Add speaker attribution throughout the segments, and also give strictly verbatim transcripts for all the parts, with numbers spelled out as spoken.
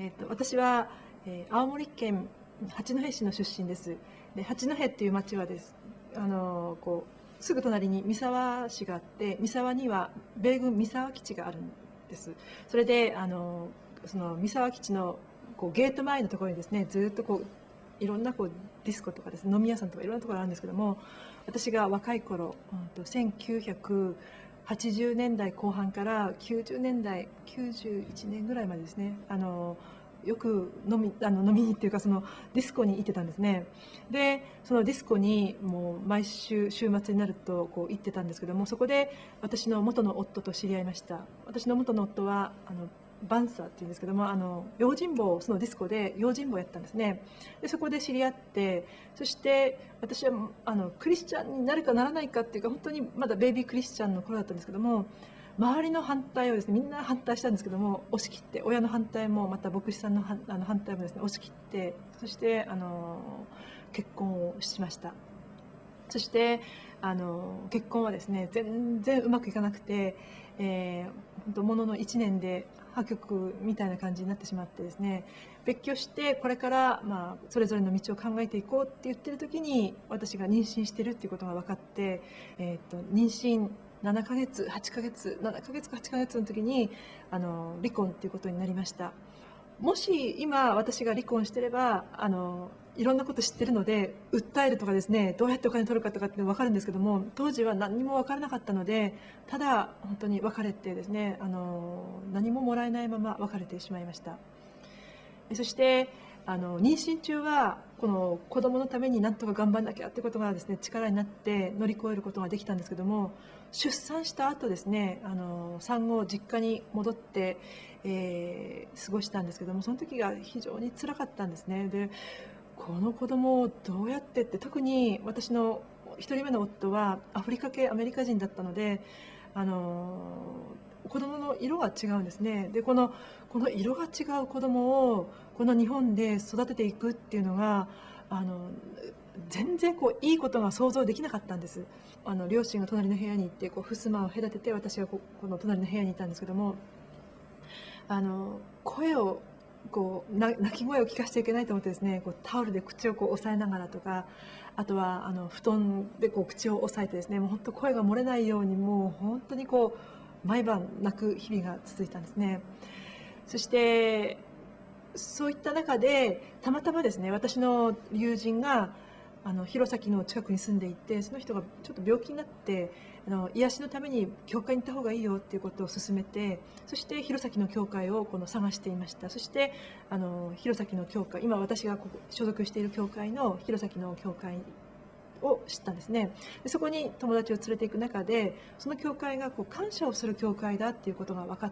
Speaker 1: えー、と私は、えー青森県八戸市の出身です。で、八戸っていう町はです、あのこうすぐ隣に三沢市があって、三沢には米軍三沢基地があるんです。それで、あのその三沢基地のこうゲート前のところにですね、ずっとこういろんなこうディスコとかですね、飲み屋さんとかいろんなところあるんですけども、私が若い頃、うんとせんきゅうひゃくはちじゅうねんだいこう半からきゅうじゅうねんだいきゅうじゅういちねんぐらいまでですね、あのよく飲みあの飲みにっていうか、そのディスコに行ってたんですね。で、そのディスコにもう毎週週末になるとこう行ってたんですけども、そこで私の元の夫と知り合いました。私の元の夫はあのバンサーっていうんですけども、あの用心棒をそのディスコで用心棒をやったんですね。でそこで知り合って、そして私はあのクリスチャンになるかならないかっていうか、本当にまだベイビークリスチャンの頃だったんですけども、周りの反対をですね、みんな反対したんですけども、押し切って、親の反対もまた牧師さんの反あの反対もですね押し切って、そしてあの結婚をしました。そしてあの結婚はですね全然うまくいかなくて、えー、本当もののいちねんで破局みたいな感じになってしまってですね、別居して、これから、まあ、それぞれの道を考えていこうって言ってる時に、私が妊娠してるっていうことが分かって、えー、と妊娠ななかげつはちかげつななかげつかはちかげつの時にあの離婚っていうことになりました。もし今私が離婚してれば、あのいろんなこと知ってるので訴えるとかですね、どうやってお金取るかとかって分かるんですけども、当時は何にも分からなかったので、ただ本当に別れてですね、あの何ももらえないまま別れてしまいました。そしてあの妊娠中はこの子供のために何とか頑張んなきゃってことがですね力になって乗り越えることができたんですけども、出産した後ですね、あの産後実家に戻って、えー過ごしたんですけども、その時が非常に辛かったんですね。で、この子供をどうやってって、特に私のひとりめの夫はアフリカ系アメリカ人だったので、あの子供の色が違うんですね。で、このこの色が違う子供をこの日本で育てていくっていうのが、あの全然こういいことが想像できなかったんです。あの両親が隣の部屋に行って、こう襖を隔てて、私がここの隣の部屋にいたんですけども、あの声をこうな泣き声を聞かせちゃいけないと思ってですね、こうタオルで口をこう押さえながらとか、あとはあの布団でこう口を押さえてですね、もう本当声が漏れないように、もう本当にこう毎晩泣く日々が続いたんですね。そしてそういった中でたまたまですね、私の友人があの弘前の近くに住んでいて、その人がちょっと病気になって、あの癒しのために教会に行った方がいいよっていうことを勧めて、そして弘前の教会をこの探していました。そしてあの弘前の教会、今私がここ所属している教会の弘前の教会を知ったんですね。でそこに友達を連れていく中で、その教会がこう感謝をする教会だっていうことが分かって、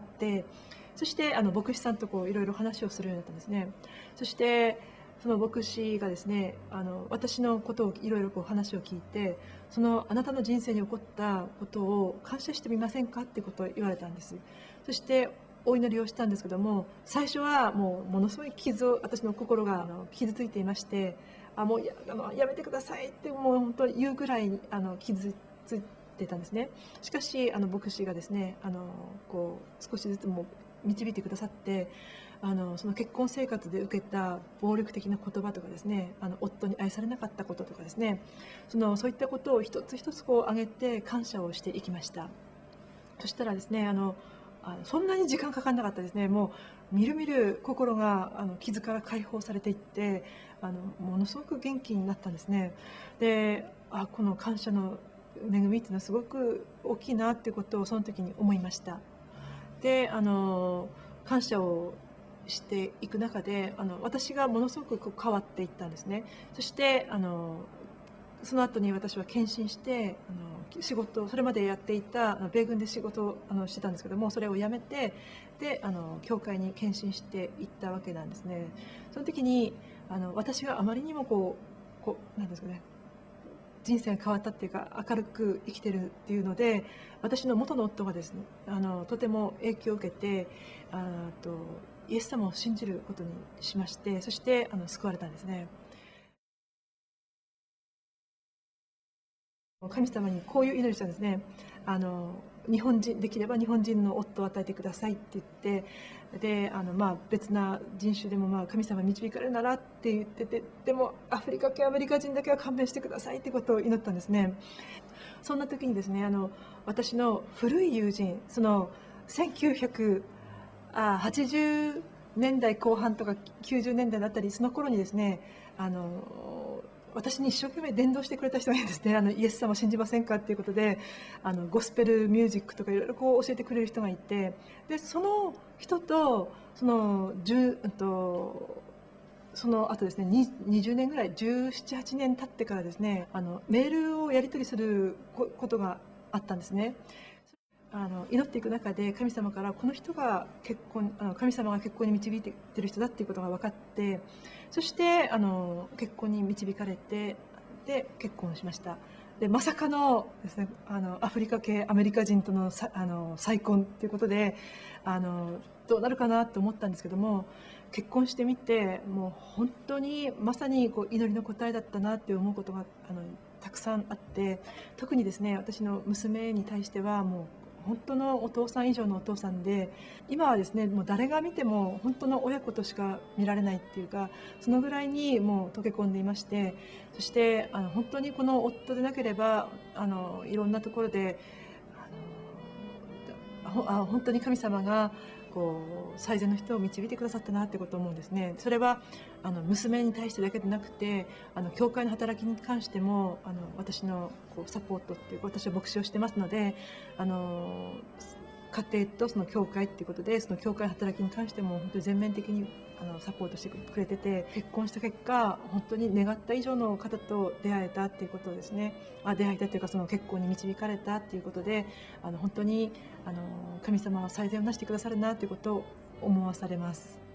Speaker 1: そしてあの牧師さんとこういろいろ話をするようになったんですね。そしてその牧師がですね、あの私のことをいろいろこう話を聞いて、そのあなたの人生に起こったことを感謝してみませんかってことを言われたんです。そしてお祈りをしたんですけども、最初はもうものすごい傷を、私の心があの傷ついていまして、あもうやあのやめてくださいってもう本当に言うぐらいにあの傷ついてたんですね。しかしあの牧師がですね、あのこう少しずつも導いてくださって、あのその結婚生活で受けた暴力的な言葉とかですね、あの夫に愛されなかったこととかですね、そのそういったことを一つ一つこう挙げて感謝をしていきました。そしたらですね、あのあのそんなに時間かかんなかったですね。もうみるみる心があの傷から解放されていって、あのものすごく元気になったんですね。で、あこの感謝の恵みっていうのはすごく大きいなっていうことをその時に思いました。で、あの感謝をしていく中で、あの私がものすごくこう変わっていったんですね。そしてあのその後に私は献身して、あの仕事、それまでやっていたあの米軍で仕事をあのしてたんですけども、それを辞めて、であの教会に献身していったわけなんですね。その時にあの私があまりにもこうこうなんですかね、人生が変わったっていうか、明るく生きてるっていうので、私の元の夫がですね、あのとても影響を受けて、あとイエス様を信じることにしまして、そしてあの救われたんですね。神様にこういう祈りしたんですね。あの日本人できれば日本人の夫を与えてくださいって言って、であの、まあ、別な人種でも、まあ、神様に導かれるならって言ってて、でもアフリカ系アメリカ人だけは勘弁してくださいってことを祈ったんですね。そんな時にですね、あの私の古い友人、そのせんきゅうひゃくはちじゅうねんだいこう半とかきゅうじゅうねんだいだったり、その頃にですね、あの私に一生懸命伝道してくれた人がいるんですね。あのイエス様を信じませんかっていうことで、あのゴスペルミュージックとかいろいろこう教えてくれる人がいて、でその人とそのじゅう、うんとその後ですね、ににじゅうねんぐらい、じゅうなな、はちねん経ってからですね、あのメールをやり取りすることがあったんですね。あの祈っていく中で神様からこの人が結婚あの神様が結婚に導いている人だっていうことが分かって、そしてあの結婚に導かれて、で結婚しました。でまさかのですね、あのアフリカ系アメリカ人とのさあの再婚ということで、あのどうなるかなと思ったんですけども、結婚してみてもう本当にまさにこう祈りの答えだったなって思うことがあのたくさんあって、特にですね、私の娘に対してはもう本当のお父さん以上のお父さんで、今はですね、もう誰が見ても本当の親子としか見られないっていうか、そのぐらいにもう溶け込んでいまして、そしてあの本当にこの夫でなければあのいろんなところであのほあ本当に神様がこう最善の人を導いてくださったなってことを思うんですね。それはあの娘に対してだけでなくて、あの教会の働きに関してもあの私のこうサポートっていう、私は牧師をしてますので、あの家庭とその教会っていうことで、その教会の働きに関しても本当に全面的にあのサポートしてくれてて、結婚した結果本当に願った以上の方と出会えたっていうことですね。あ出会えたというか、その結婚に導かれたっていうことで、あの本当にあの神様は最善をなしてくださるなということを思わされます。